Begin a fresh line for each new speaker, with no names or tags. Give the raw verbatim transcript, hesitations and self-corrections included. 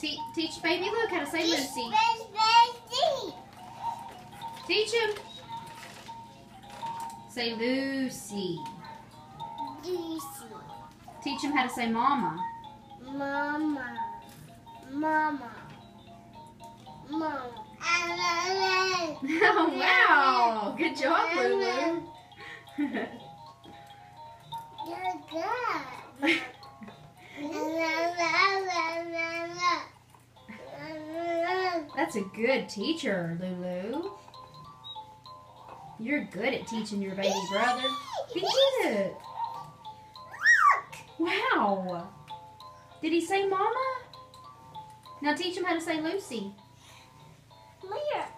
Te teach baby Luke how to say Lucy. Teach him. Say Lucy.
Lucy.
Teach him how to say mama.
Mama. Mama. Mama.
Oh, wow. Good job, Lulu.
You're good.
That's a good teacher, Lulu. You're good at teaching your baby brother. He did it. Wow. Did he say mama? Now teach him how to say Lucy.
Where?